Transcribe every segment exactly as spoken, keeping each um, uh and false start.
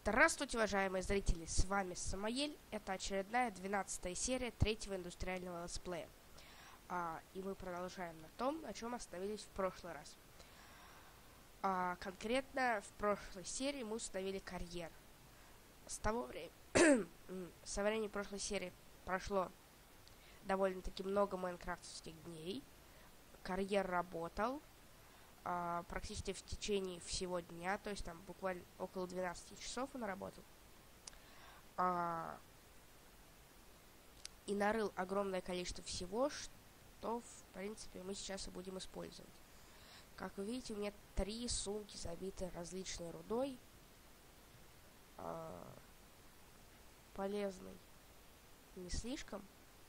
Здравствуйте, уважаемые зрители, с вами Самоель. Это очередная двенадцатая серия третьего индустриального летсплея. А, и мы продолжаем на том, на чем остановились в прошлый раз. А, конкретно в прошлой серии мы установили карьер. С того времени, со времени прошлой серии прошло довольно-таки много майнкрафтовских дней. Карьер работал а, практически в течение всего дня, то есть там буквально около двенадцати часов он работал. А, и нарыл огромное количество всего, что, в принципе, мы сейчас и будем использовать. Как вы видите, у меня три сумки забиты различной рудой. А, полезной не слишком.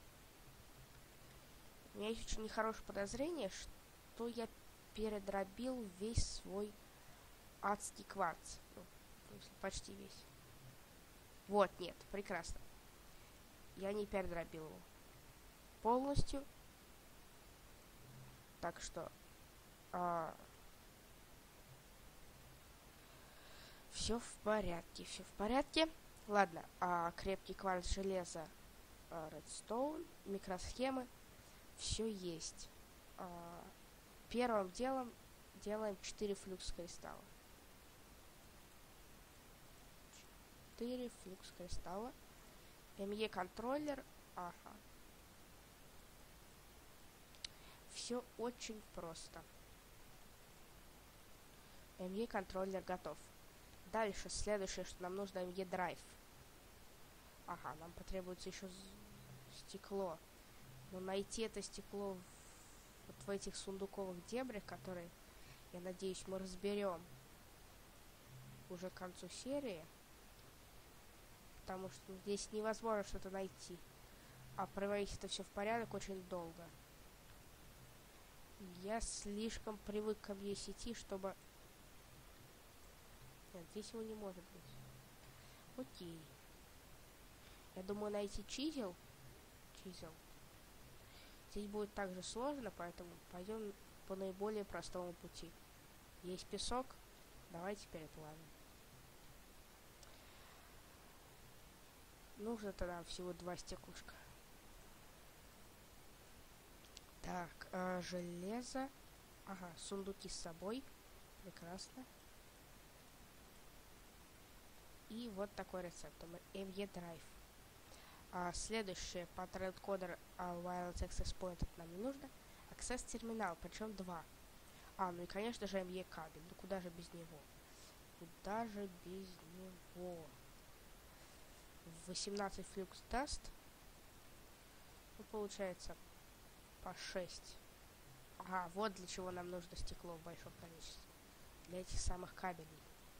У меня есть очень нехорошее подозрение, что я передробил весь свой адский кварц. Ну, почти весь. Вот, нет, прекрасно. Я не передробил его полностью. Так что а, все в порядке, все в порядке. Ладно, а крепкий кварц, железо, а, редстоун, микросхемы, все есть. А, Первым делом делаем четыре флюкс кристалла. четыре флюкс кристалла. эм и контроллер. Ага. Все очень просто. эм и контроллер готов. Дальше, следующее, что нам нужно, эм и драйв. Ага, нам потребуется еще стекло. Но найти это стекло в вот в этих сундуковых дебрях, которые, я надеюсь, мы разберем уже к концу серии, потому что здесь невозможно что-то найти, а приводить это все в порядок очень долго. Я слишком привык к эм и сети, чтобы... Нет, здесь его не может быть. Окей. Я думаю, найти чизел. Чизел. Здесь будет также сложно, поэтому пойдем по наиболее простому пути. Есть песок, давайте переплавим. Нужно-то нам всего два стеклышка. Так, э, железо. Ага, сундуки с собой. Прекрасно. И вот такой рецепт. эм и драйв. А следующее по трейд-кодер uh, Wireless Access Point нам не нужно. Access терминал, причем два. А, ну и конечно же эм и кабель. Ну куда же без него? Куда же без него? восемнадцать флюкс даст. Ну, получается по шесть. Ага, вот для чего нам нужно стекло в большом количестве. Для этих самых кабелей.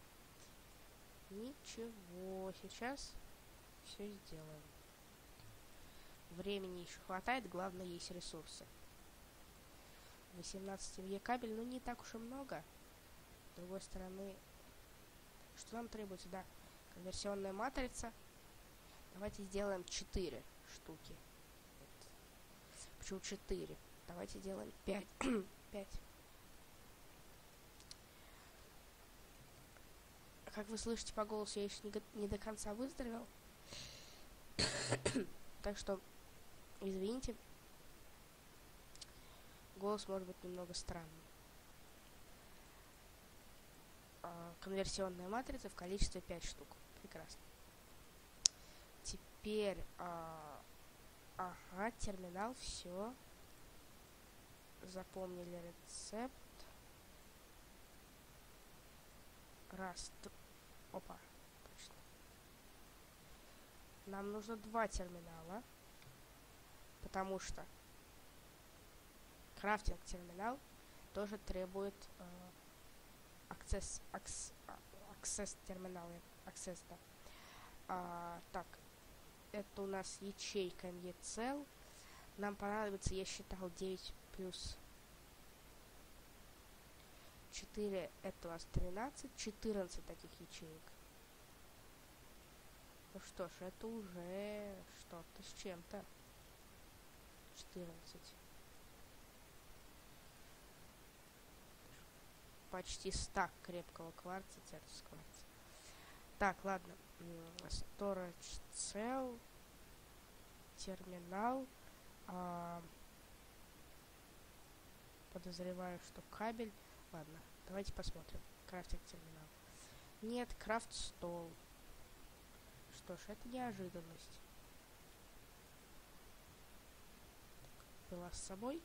Ничего, сейчас все сделаем. Времени еще хватает, главное, есть ресурсы. восемнадцать эм и кабель, ну не так уж и много. С другой стороны, что нам требуется, да, конверсионная матрица. Давайте сделаем четыре штуки. Вот. Почему четыре? Давайте сделаем пять. пять. Как вы слышите по голосу, я еще не, не до конца выздоровел. Так что извините, голос может быть немного странный. А, конверсионная матрица в количестве пять штук. Прекрасно. Теперь, а, ага, терминал, все. Запомнили рецепт. Раз, д... опа, точно. Нам нужно два терминала. Потому что крафтинг-терминал тоже требует э, аксесс, акс, аксесс терминала. Аксесс, да. А, так, это у нас ячейка эм и цел. Нам понадобится, я считал, девять плюс четыре, это у нас тринадцать, четырнадцать таких ячеек. Ну что ж, это уже что-то с чем-то. четырнадцать. Почти стак крепкого кварца, церковского кварца. Так, ладно. Storage cell, терминал. А, подозреваю, что кабель. Ладно, давайте посмотрим. Крафтинг терминал. Нет, крафт стол. Что ж, это неожиданность. Была с собой.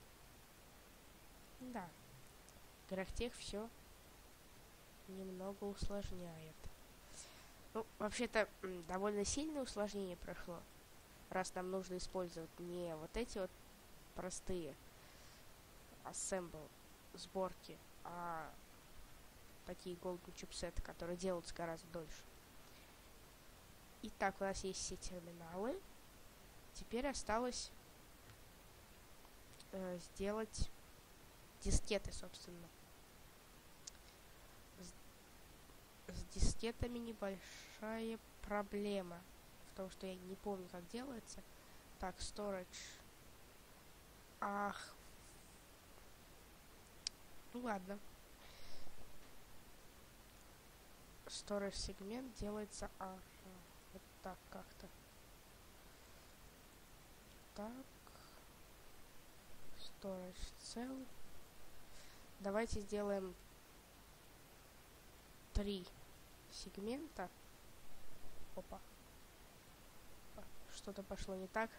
Да. Графтех все немного усложняет. Ну, вообще-то, довольно сильное усложнение прошло. Раз нам нужно использовать не вот эти вот простые assemble сборки, а такие golden чипсеты, которые делаются гораздо дольше. Итак, у нас есть все терминалы. Теперь осталось э, сделать дискеты, собственно. С, с дискетами небольшая проблема в том, что я не помню, как делается. Так, storage. Ах. Ну ладно. Storage сегмент делается... Ага. Вот так как-то. Так. Storage cell. Давайте сделаем три сегмента. Опа. Что-то пошло не так.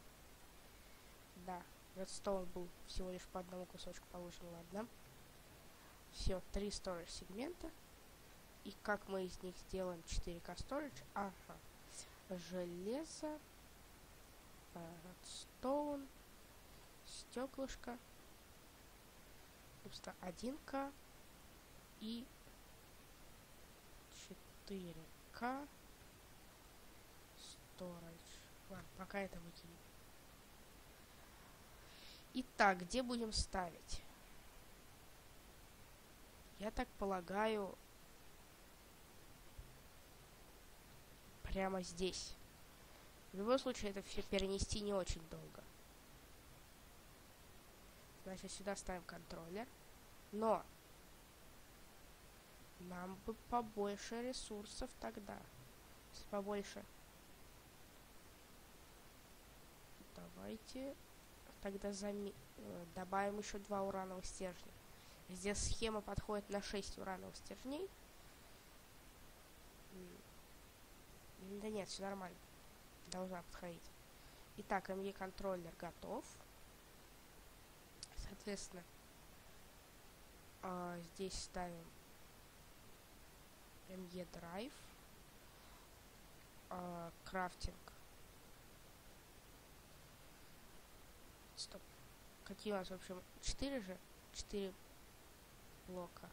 Да, Redstone был всего лишь по одному кусочку получен, ладно. Все, три storage сегмента. И как мы из них сделаем четыре ка storage? Ага. Железо, Redstone, стеклышко, собственно, один ка и четыре ка storage. Ладно, пока это выкинем. Итак, где будем ставить? Я так полагаю, прямо здесь. В любом случае, это все перенести не очень долго. Значит, сюда ставим контроллер. Но нам бы побольше ресурсов тогда. Побольше. Давайте тогда заме... добавим еще два урановых стержня. Здесь схема подходит на шесть урановых стержней. Да нет, все нормально. Должна подходить. Итак, эм и контроллер готов. Соответственно, а, здесь ставим эм и драйв. А, крафтинг. Стоп. Какие у нас, в общем, четыре же? четыре блока.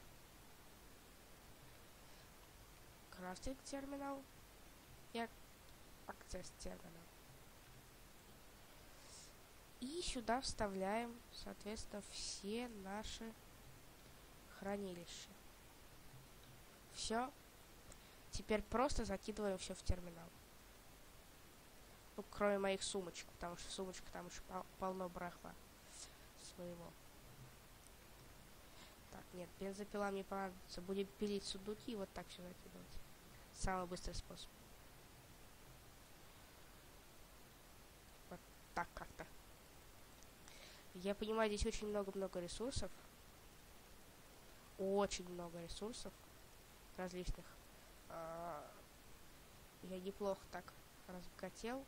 Крафтинг терминал и акцесс терминал. И сюда вставляем, соответственно, все наши хранилища. Все. Теперь просто закидываем все в терминал. Ну, кроме моих сумочек, потому что сумочка там еще пол полно барахла своего. Так, нет, бензопила мне понадобится. Будем пилить сундуки и вот так все закидывать. Самый быстрый способ. Вот так как-то. Я понимаю, здесь очень много-много ресурсов. Очень много ресурсов различных. Я неплохо так разбогател.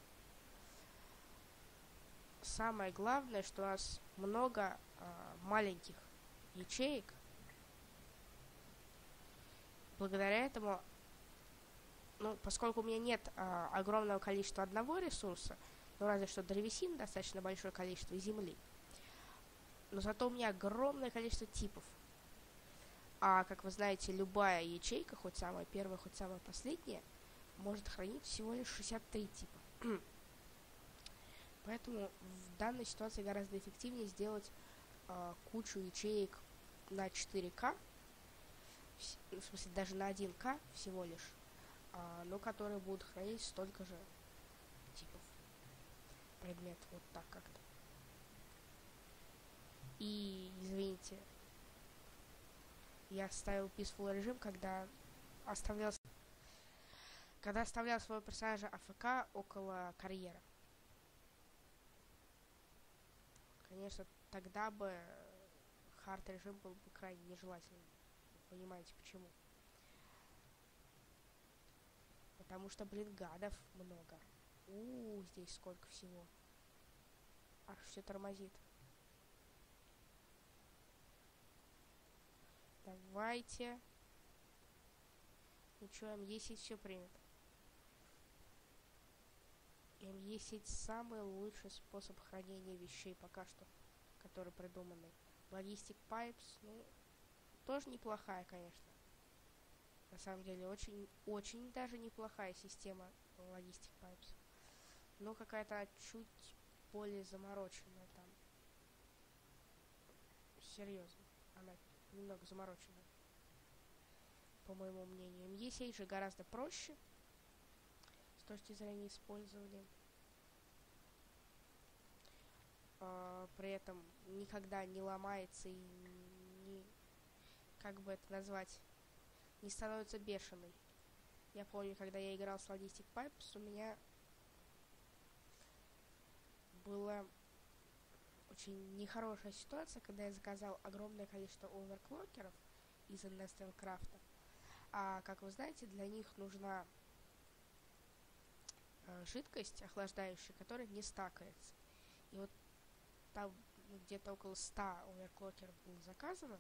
Самое главное, что у нас много а, маленьких ячеек. Благодаря этому, ну, поскольку у меня нет а, огромного количества одного ресурса, ну, разве что древесины достаточно большое количество и земли, но зато у меня огромное количество типов. А, как вы знаете, любая ячейка, хоть самая первая, хоть самая последняя, может хранить всего лишь шестьдесят три типа. Поэтому в данной ситуации гораздо эффективнее сделать э, кучу ячеек на четыре ка, в, в смысле даже на один ка всего лишь, э, но которые будут хранить столько же типов предметов, вот так как-то. И, извините, я ставил peaceful режим, когда оставлял... когда оставлял своего персонажа АФК около карьера. Конечно, тогда бы хард режим был бы крайне нежелательным. Вы понимаете почему? Потому что, блин, гадов много. У, здесь сколько всего. Аж все тормозит. Давайте. Ничего, эм е семь все примет. эм е семь самый лучший способ хранения вещей пока что, который придуманный. Ballistic Pipes, ну, тоже неплохая, конечно. На самом деле, очень, очень даже неплохая система Ballistic Pipes. Но какая-то чуть более замороченная там. Серьезно, она немного замороченная. По моему мнению. эм е семь же гораздо проще с точки зрения использования. Uh, при этом никогда не ломается и не, как бы это назвать, не становится бешеной. Я помню, когда я играл с Ballistic Pipes, у меня была очень нехорошая ситуация, когда я заказал огромное количество оверклокеров из Nestelcraft. А как вы знаете, для них нужна э, жидкость охлаждающая, которая не стакается. И вот там ну, где-то около ста оверклокеров было заказано.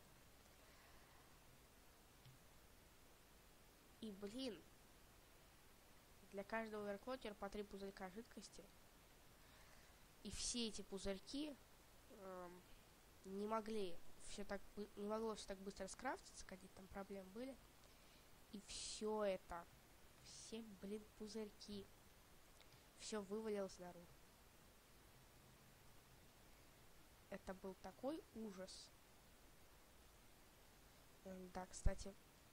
И, блин, для каждого оверклокера по три пузырька жидкости. И все эти пузырьки э, не могли все так не могло все так быстро скрафтиться, какие-то там проблемы были. И все это, все, блин, пузырьки, все вывалилось наружу. Это был такой ужас. Да, кстати,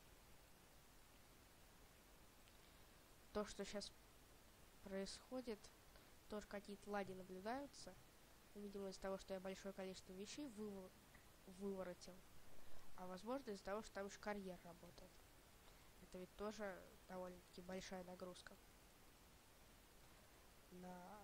то, что сейчас происходит, тоже какие-то лаги наблюдаются. Видимо, из-за того, что я большое количество вещей вывор... выворотил. А возможно, из-за того, что там еще карьер работает. Это ведь тоже довольно-таки большая нагрузка на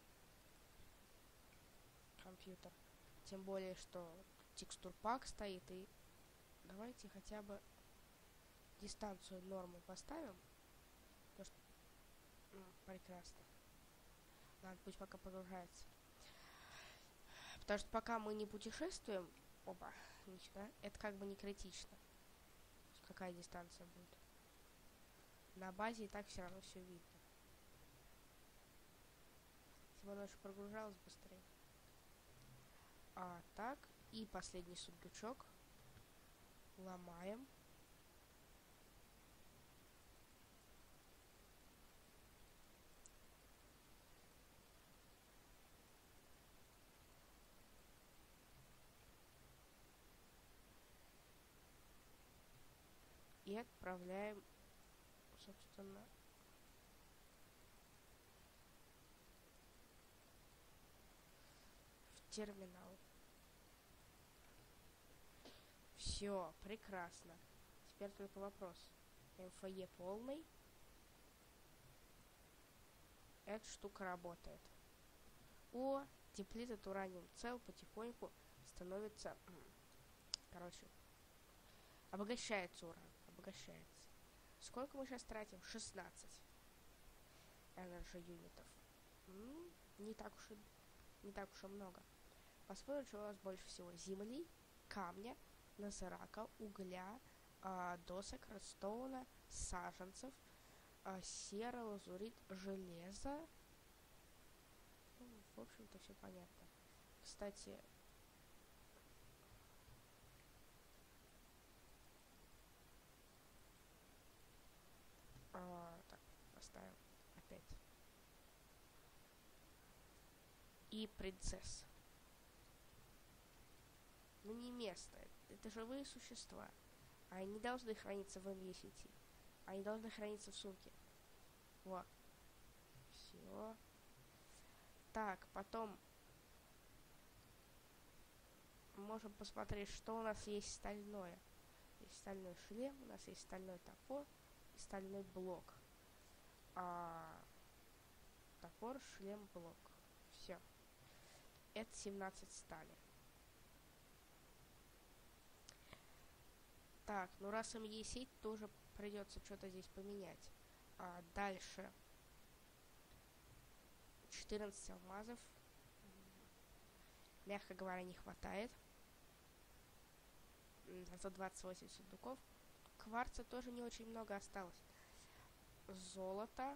компьютер. Тем более, что текстурпак стоит, и давайте хотя бы дистанцию норму поставим. Потому что... Ну, прекрасно. Ладно, пусть пока погружается. Потому что пока мы не путешествуем, опа, ничего, это как бы не критично. Какая дистанция будет. На базе и так все равно все видно. Если бы оно еще прогружалось быстрее. А так, и последний сундучок. Ломаем. И отправляем, собственно, в терминал. Все, прекрасно. Теперь только вопрос. эм эф е полный. Эта штука работает. О, деплитед ураниум цел потихоньку становится... Короче, обогащается уран. Обогащается. Сколько мы сейчас тратим? шестнадцать энерджи юнитов. М-м, не так уж и не так уж и много. Посмотрим, что у нас больше всего. Земли, камня, нозерака, угля, э, досок, редстоуна, саженцев, э, сера, лазурит, железа. Ну, в общем-то, все понятно. Кстати, э, так, поставим опять. И принцесса. Ну не место. Это живые существа. Они не должны храниться в эм е сети. Они должны храниться в сумке. Вот. Все. Так, потом можем посмотреть, что у нас есть стальное. Есть стальной шлем, у нас есть стальной топор и стальной блок. А топор, шлем, блок. Все. Это семнадцать стали. Так, ну раз им есть сеть, то уже придется что-то здесь поменять. А дальше четырнадцать алмазов. Мягко говоря, не хватает. Зато двадцать восемь сундуков. Кварца тоже не очень много осталось. Золото.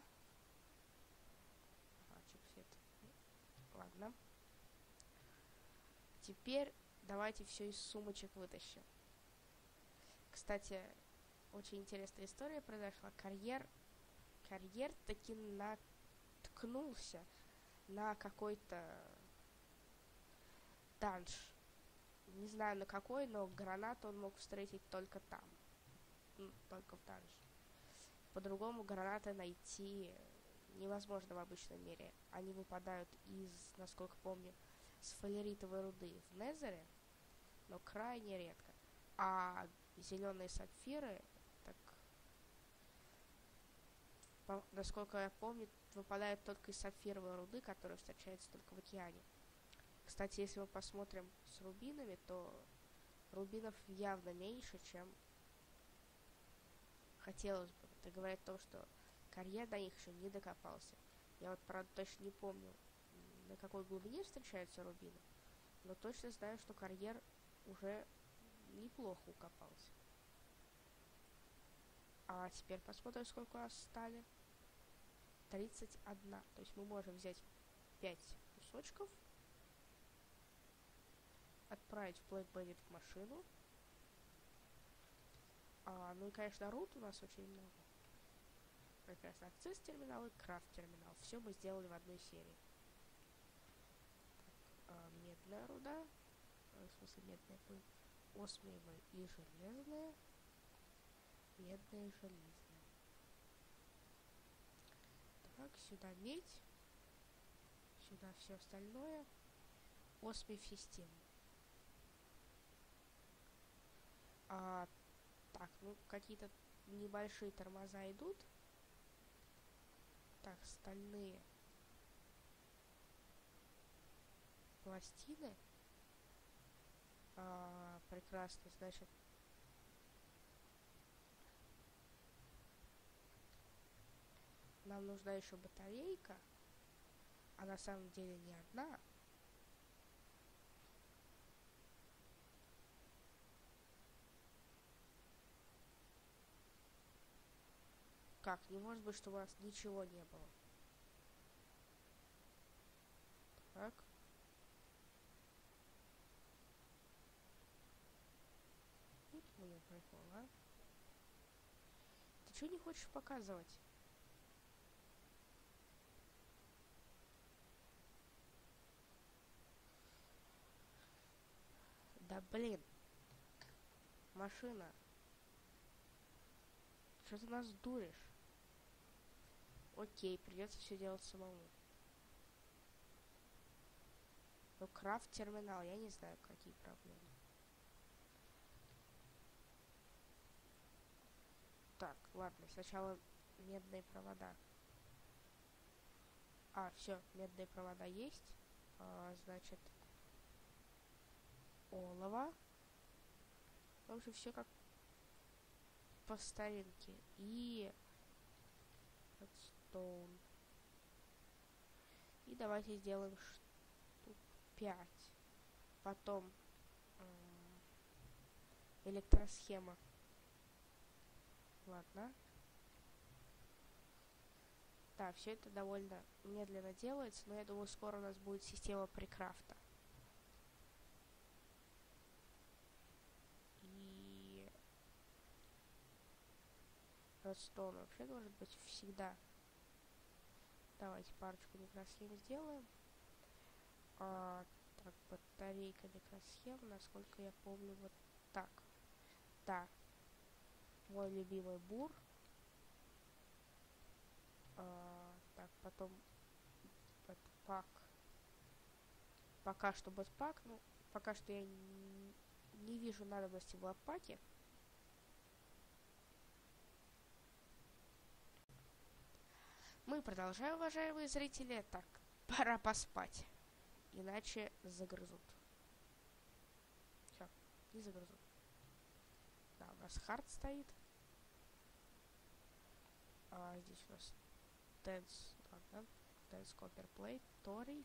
А, чипсет. Ладно. Теперь давайте все из сумочек вытащим. Кстати, очень интересная история произошла. Карьер, карьер таки наткнулся на какой-то данж. Не знаю на какой, но гранату он мог встретить только там. Ну, только в данже. По-другому гранаты найти невозможно в обычном мире. Они выпадают из, насколько помню, сфалеритовой руды в Незере, но крайне редко. А зеленые сапфиры, так, по, насколько я помню, выпадают только из сапфировой руды, которая встречается только в океане. Кстати, если мы посмотрим с рубинами, то рубинов явно меньше, чем хотелось бы. Это говорит то, что карьер до них еще не докопался. Я вот, правда, точно не помню, на какой глубине встречаются рубины, но точно знаю, что карьер уже неплохо укопался. А теперь посмотрим, сколько у нас стали. тридцать один. То есть мы можем взять пять кусочков, отправить в Black Bandit в машину. А, ну и, конечно, рут у нас очень много. Прекрасно. Акцесс терминал и крафт терминал. Все мы сделали в одной серии. Так, а, медная руда. В смысле, медная пыль. Осмиевая и железная. Медная и железная. Так, сюда медь. Сюда все остальное. Осмий в систему. А, так, ну какие-то небольшие тормоза идут. Так, стальные пластины. А, прекрасно, значит. Нам нужна еще батарейка. А на самом деле не одна. Как? Не может быть, что у нас ничего не было. Так. Вот у меня прикол, а? Ты что не хочешь показывать? Да блин. Машина. Что ты нас дуришь? Окей, придется все делать самому. Ну, крафт терминал, я не знаю, какие проблемы. Так, ладно, сначала медные провода. А, все, медные провода есть. А, значит, олово. В общем, все как по старинке. И redstone. И давайте сделаем штук пять. Потом электросхема. Ладно. Да, все это довольно медленно делается, но я думаю, скоро у нас будет система прикрафта. И redstone вообще должен быть всегда. Давайте парочку микросхем сделаем. А, так, батарейка микросхем, насколько я помню, вот так. Да. Мой любимый бур. А, так, потом пак. Пока что бэтпак, ну, пока что я не, не вижу надобности в лапаке. Мы продолжаем, уважаемые зрители. Так, пора поспать. Иначе загрызут. Все, не загрызут. Да, у нас хард стоит. А здесь у нас Dance, ладно, Dance Copper Plate, Тори.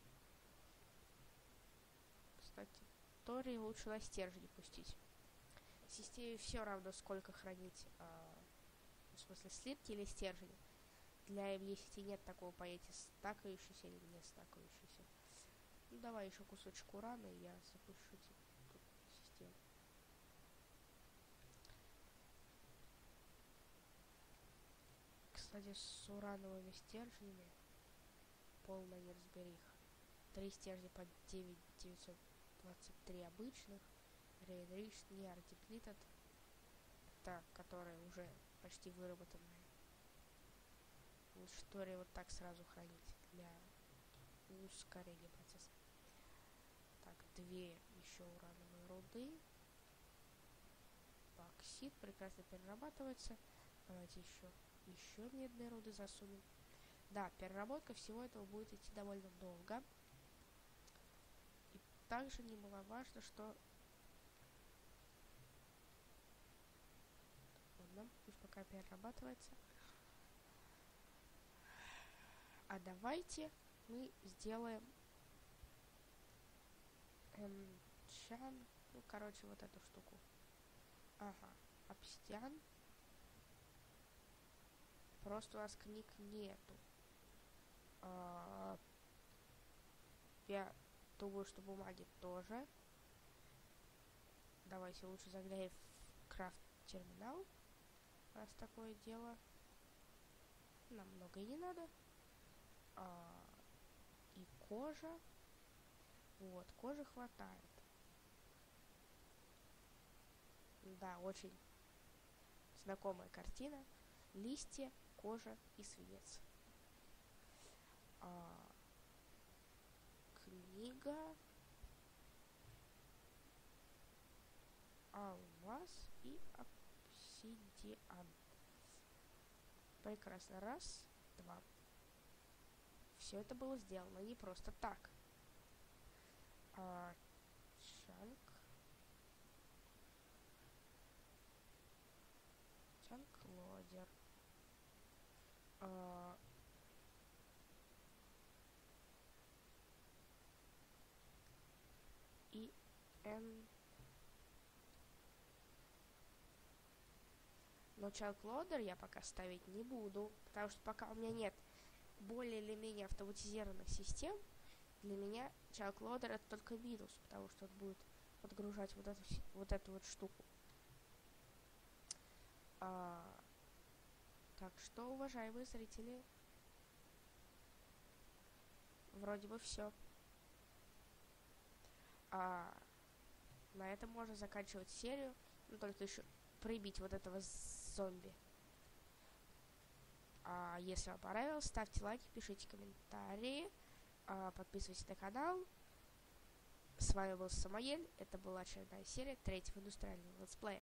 Кстати, Тори лучше на стержни пустить. Системе все равно, сколько хранить, а, в смысле, слитки или стержни. Для эм и си ти нет такого понятия стакающийся или не стакающийся. Ну, давай еще кусочек урана, и я запущу тут систему. Кстати, с урановыми стержнями полная неразбериха. Три стержня по девять тысяч девятьсот двадцать три обычных. Рейнриш, не артиплитед. Это которые уже почти выработанные. Лучше Тори вот так сразу хранить для ускорения процесса. Так, две еще урановые руды. Боксит прекрасно перерабатывается. Давайте еще еще медные руды засунем. Да, переработка всего этого будет идти довольно долго. И также немаловажно, что... Ладно, пусть пока перерабатывается. А давайте мы сделаем эм, чан, ну, короче, вот эту штуку. Ага, обсидиан. Просто у нас книг нету. А, я думаю, что бумаги тоже. Давайте лучше заглянем в крафт-терминал. Раз такое дело. Нам много и не надо. А, и кожа. Вот, кожи хватает. Да, очень знакомая картина. Листья, кожа и свинец. А, книга, алмаз и обсидиан. Прекрасно. Раз, два. Все это было сделано не просто так. А, чанк. Чанк-лодер. А, и Н. Но чанк-лодер я пока ставить не буду, потому что пока у меня нет более или менее автоматизированных систем, для меня чанк-лодер это только минус, потому что он будет подгружать вот эту вот, эту вот штуку. А, так что, уважаемые зрители, вроде бы все. А, на этом можно заканчивать серию, но только еще прибить вот этого зомби. А если вам понравилось, ставьте лайки, пишите комментарии, а, подписывайтесь на канал. С вами был Самоель, это была очередная серия третьего индустриального летсплея.